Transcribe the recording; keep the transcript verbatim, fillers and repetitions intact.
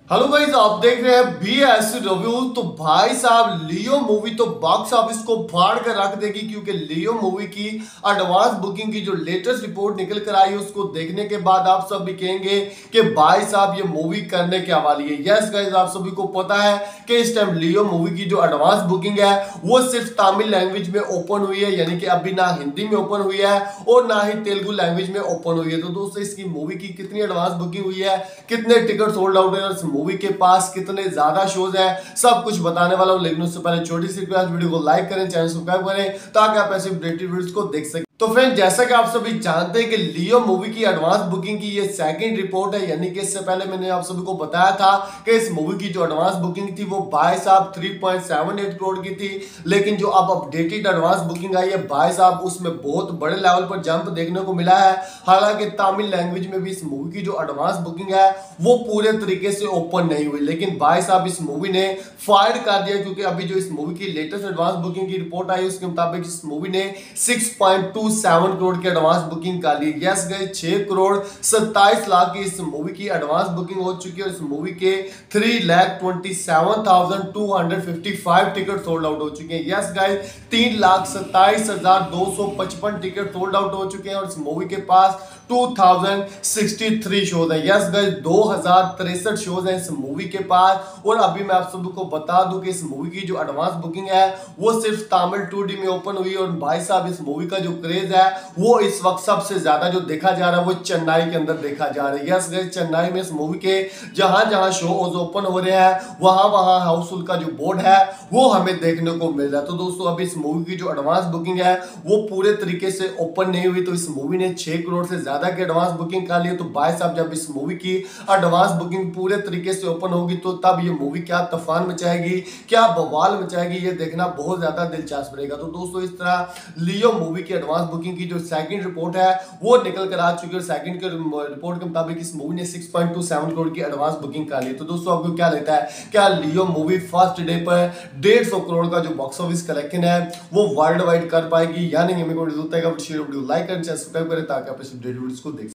Hello guys, आप देख रहे हैं बी एस रिव्यू। तो भाई साहब, लियो मूवी तो बॉक्स ऑफिस को फाड़ कर रख देगी, क्योंकि लियो मूवी की एडवांस बुकिंग की जो लेटेस्ट रिपोर्ट निकल कर आई है उसको देखने के बाद आप सब भी कहेंगे कि भाई साहब ये मूवी करने क्या वाली है। यस गाइस, आप सभी को पता है कि इस टाइम लियो मूवी की जो एडवांस बुकिंग है वो सिर्फ तमिल लैंग्वेज में ओपन हुई है, यानी कि अभी ना हिंदी में ओपन हुई है और ना ही तेलुगु लैंग्वेज में ओपन हुई है। तो दोस्तों, इसकी मूवी की कितनी एडवांस बुकिंग हुई है, कितने टिकट सोल्ड आउट है, मूवी के पास कितने ज्यादा शोज हैं, सब कुछ बताने वाला हूं। लेकिन उससे पहले छोटी सी रिक्वेस्ट, वीडियो को लाइक करें, चैनल सब्सक्राइब करें ताकि आप ऐसे अपडेटेड वीडियोस को देख सकें। तो फ्रेंड, जैसा कि आप सभी जानते हैं कि लियो मूवी की एडवांस बुकिंग की ये सेकंड रिपोर्ट है, यानी कि इससे पहले मैंने आप सभी को बताया था कि इस मूवी की जो एडवांस बुकिंग थी वो भाई साहब तीन पॉइंट सात आठ करोड़ की थी। लेकिन जो अब अपडेटेड एडवांस बुकिंग आई है भाई साहब, उसमें बहुत बड़े लेवल पर जंप देखने को मिला है। हालांकि तमिल लैंग्वेज में भी इस मूवी की जो एडवांस बुकिंग है वो पूरे तरीके से ओपन नहीं हुई, लेकिन भाई साहब इस मूवी ने फायर कर दिया, क्योंकि अभी जो इस मूवी की लेटेस्ट एडवांस बुकिंग की रिपोर्ट आई उसके मुताबिक इस मूवी ने छह पॉइंट दो सात करोड़ की एडवांस बुकिंग कर ली। यस गाइस, छह करोड़ सत्ताईस लाख की इस मूवी की एडवांस बुकिंग हो चुकी है और इस मूवी के तीन लाख सत्ताईस हजार दो सौ पचपन टिकट सोल्ड आउट हो चुके हैं। यस गाइस, तीन लाख सत्ताईस हजार दो सौ पचपन टिकट सोल्ड आउट हो चुके हैं और इस मूवी के पास दो हज़ार तिरसठ शोज है। यस गाइस, दो हजार तिरसठ शोज है इस मूवी के पास। और अभी मैं आप सबको बता दूं कि इस मूवी की जो एडवांस बुकिंग है वो सिर्फ तमिल टू डी में ओपन हुई है। और भाई साहब, इस मूवी का जो क्रेज है वो इस वक्त सबसे ज्यादा जो देखा जा रहा है वो चेन्नई के अंदर देखा जा रहा है। यस गाइस, चेन्नई में इस मूवी के जहां जहां शोज ओपन हो रहे हैं वहां वहां हाउसफुल का जो बोर्ड है वो हमें देखने को मिल रहा है। तो दोस्तों, अभी इस मूवी की जो एडवांस बुकिंग है वो पूरे तरीके से ओपन नहीं हुई, तो इस मूवी ने छह करोड़ से ज्यादा की एडवांस बुकिंग कर ली। तो भाई साहब, जब इस मूवी की एडवांस बुकिंग पूरे तरीके से ओपन होगी तो तब ये मूवी क्या तूफान मचाएगी, क्या बवाल मचाएगी, ये देखना बहुत ज्यादा दिलचस्प रहेगा। तो दोस्तों, इस तरह लियो मूवी की एडवांस बुकिंग की जो सेकंड रिपोर्ट है वो निकल कर आ चुकी है और सेकंड के रिपोर्ट के मुताबिक इस मूवी ने छह पॉइंट दो सात करोड़ की एडवांस बुकिंग कर ली। तो दोस्तों, आपको क्या लगता है, क्या लियो मूवी फर्स्ट डे पर डेढ़ सौ करोड़ का जो बॉक्स ऑफिस कलेक्शन है वो वर्ल्ड वाइड कर पाएगी या नहीं? हमें वीडियो लाइक करें, सब्सक्राइब करें ताकि आप इस वीडियोस को देख